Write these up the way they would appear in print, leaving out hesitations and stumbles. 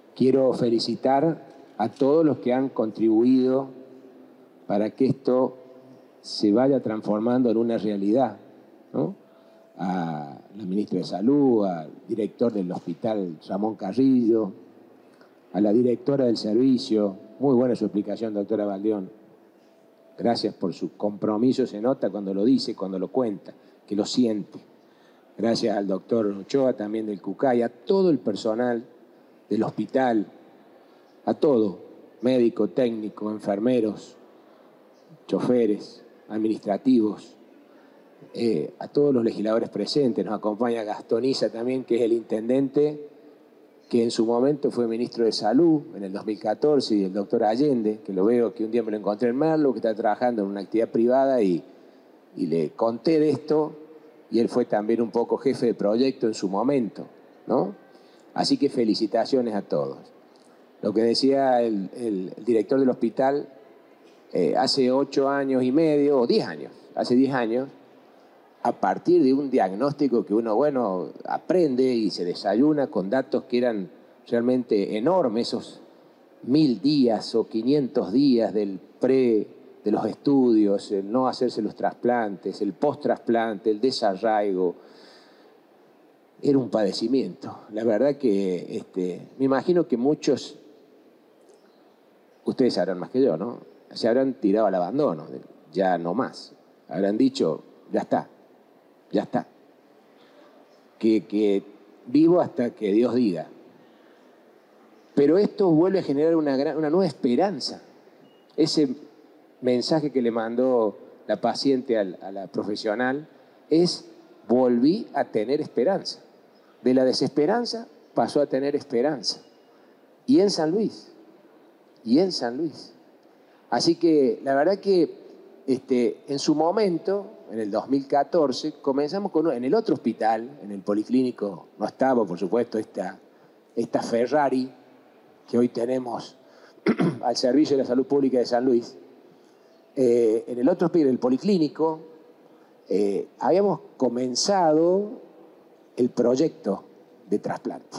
quiero felicitar a todos los que han contribuido para que esto se vaya transformando en una realidad, ¿no? A la ministra de Salud, al director del hospital Ramón Carrillo, a la directora del servicio. Muy buena su explicación, doctora Baldión. Gracias por su compromiso, se nota cuando lo dice, cuando lo cuenta, que lo siente. Gracias al doctor Ochoa, también del CUCAI, a todo el personal del hospital, a todo, médico, técnico, enfermeros, choferes, administrativos, a todos los legisladores presentes. Nos acompaña Gastón Isa también, que es el intendente, que en su momento fue ministro de Salud en el 2014, y el doctor Allende, que lo veo, que un día me lo encontré en Merlo, que está trabajando en una actividad privada, y le conté de esto, y él fue también un poco jefe de proyecto en su momento, ¿no? Así que felicitaciones a todos. Lo que decía el director del hospital, hace 8 años y medio, o 10 años, hace 10 años, a partir de un diagnóstico que uno, bueno, aprende y se desayuna con datos que eran realmente enormes, esos 1000 días o 500 días del de los estudios, el no hacerse los trasplantes, el post-trasplante, el desarraigo. Era un padecimiento. La verdad que me imagino que muchos, ustedes sabrán más que yo, ¿no? Se habrán tirado al abandono, ya no más. Habrán dicho, ya está. Ya está. Que vivo hasta que Dios diga. Pero esto vuelve a generar una nueva esperanza. Ese mensaje que le mandó la paciente a la profesional es: volví a tener esperanza. De la desesperanza pasó a tener esperanza. Y en San Luis. Y en San Luis. Así que la verdad que en su momento, en el 2014, comenzamos en el otro hospital, en el Policlínico, no estaba, por supuesto, esta Ferrari que hoy tenemos al servicio de la salud pública de San Luis. En el otro hospital, el Policlínico, habíamos comenzado el proyecto de trasplante.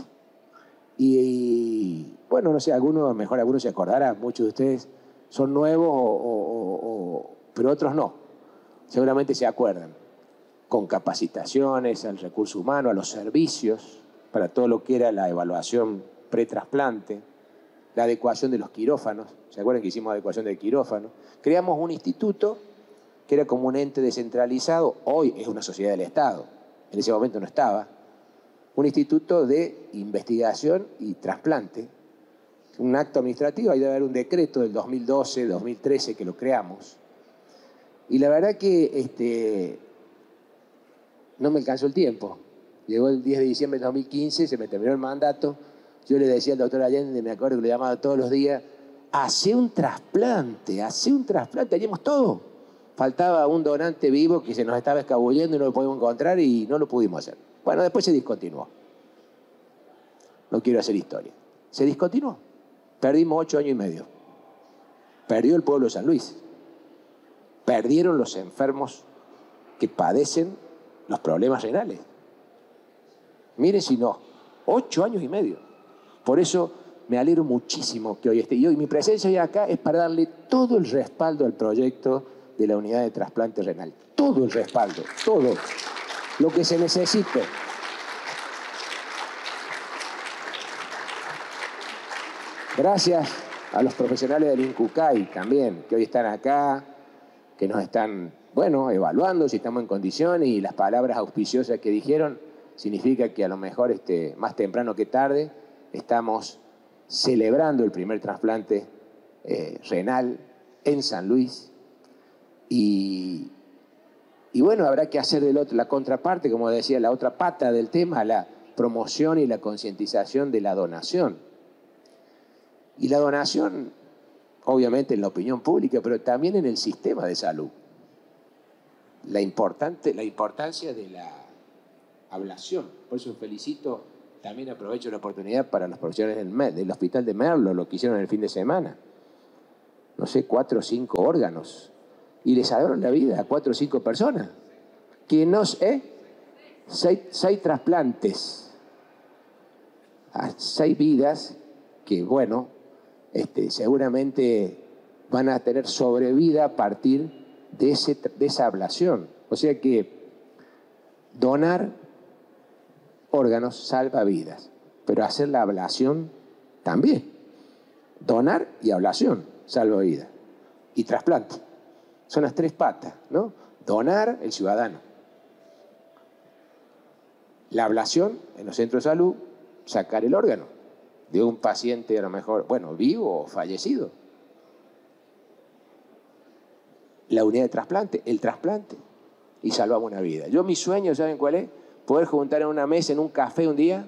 Y bueno, no sé, mejor algunos se acordarán, muchos de ustedes son nuevos, pero otros no. Seguramente se acuerdan. Con capacitaciones al recurso humano, a los servicios, para todo lo que era la evaluación pre-trasplante, la adecuación de los quirófanos. ¿Se acuerdan que hicimos adecuación de quirófanos? Creamos un instituto que era como un ente descentralizado. Hoy es una sociedad del Estado. En ese momento no estaba. Un instituto de investigación y trasplante. Un acto administrativo, ahí debe haber un decreto del 2012, 2013 que lo creamos. Y la verdad que no me alcanzó el tiempo. Llegó el 10 de diciembre de 2015, se me terminó el mandato. Yo le decía al doctor Allende, me acuerdo que le llamaba todos los días, hace un trasplante, haríamos todo. Faltaba un donante vivo que se nos estaba escabullendo y no lo podíamos encontrar y no lo pudimos hacer. Bueno, después se discontinuó. No quiero hacer historia. Se discontinuó. Perdimos 8 años y medio. Perdió el pueblo de San Luis. Perdieron los enfermos que padecen los problemas renales. Miren si no, 8 años y medio. Por eso me alegro muchísimo que hoy esté. Y hoy mi presencia hoy acá es para darle todo el respaldo al proyecto de la unidad de trasplante renal. Todo el respaldo, todo lo que se necesite. Gracias a los profesionales del INCUCAI también, que hoy están acá, que nos están, evaluando si estamos en condiciones, y las palabras auspiciosas que dijeron significa que a lo mejor más temprano que tarde estamos celebrando el primer trasplante renal en San Luis. Y bueno, habrá que hacer la contraparte, como decía, la otra pata del tema, la promoción y la concientización de la donación. Y la donación, obviamente, en la opinión pública, pero también en el sistema de salud. La importancia de la ablación. Por eso felicito, también aprovecho la oportunidad para los profesionales del hospital de Merlo, lo que hicieron el fin de semana. No sé, 4 o 5 órganos. Y les salvaron la vida a 4 o 5 personas. Que no sé, 6 trasplantes a 6 vidas que bueno, seguramente van a tener sobrevida a partir de esa ablación. O sea que donar órganos salva vidas, pero hacer la ablación también. Donar y ablación salva vidas. Y trasplante. Son las tres patas, ¿no? Donar, el ciudadano. La ablación en los centros de salud, sacar el órgano de un paciente a lo mejor, bueno, vivo o fallecido. La unidad de trasplante, el trasplante, y salvamos una vida. Yo mi sueño, ¿saben cuál es? Poder juntar en una mesa, en un café un día,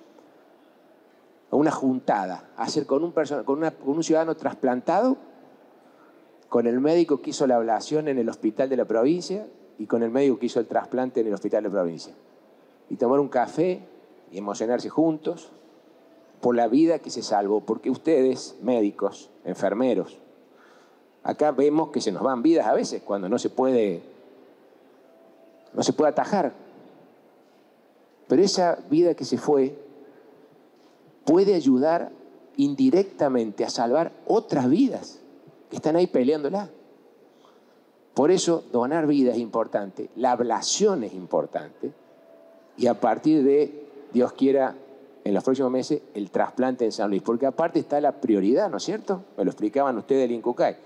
una juntada, hacer con un ciudadano trasplantado, con el médico que hizo la ablación en el hospital de la provincia y con el médico que hizo el trasplante en el hospital de la provincia. Y tomar un café y emocionarse juntos por la vida que se salvó, porque ustedes, médicos, enfermeros, acá vemos que se nos van vidas a veces cuando no se puede atajar. Pero esa vida que se fue puede ayudar indirectamente a salvar otras vidas que están ahí peleándola. Por eso donar vida es importante, la ablación es importante y a partir de, Dios quiera, en los próximos meses, el trasplante en San Luis. Porque aparte está la prioridad, ¿no es cierto? Me lo explicaban ustedes del INCUCAI.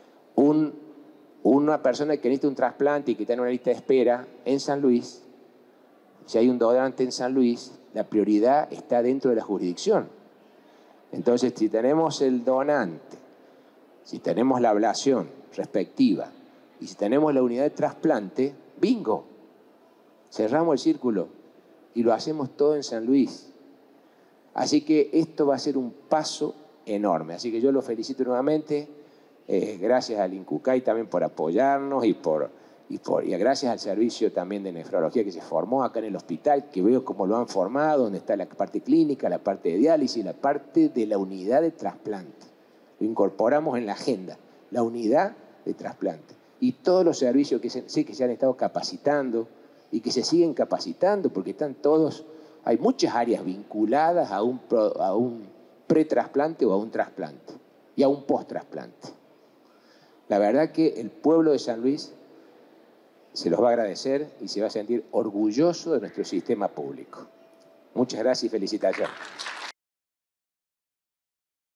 Una persona que necesita un trasplante y que está en una lista de espera en San Luis, si hay un donante en San Luis, la prioridad está dentro de la jurisdicción. Entonces, si tenemos el donante, si tenemos la ablación respectiva y si tenemos la unidad de trasplante, ¡bingo! Cerramos el círculo y lo hacemos todo en San Luis. Así que esto va a ser un paso enorme. Así que yo lo felicito nuevamente. Gracias al INCUCAI también por apoyarnos y gracias al servicio también de nefrología que se formó acá en el hospital, que veo cómo lo han formado, donde está la parte clínica, la parte de diálisis, la parte de la unidad de trasplante. Lo incorporamos en la agenda, la unidad de trasplante. Y todos los servicios que sé que se han estado capacitando y que se siguen capacitando, porque están todos, hay muchas áreas vinculadas a un pretrasplante o a un trasplante y a un post-trasplante. La verdad que el pueblo de San Luis se los va a agradecer y se va a sentir orgulloso de nuestro sistema público. Muchas gracias y felicitaciones.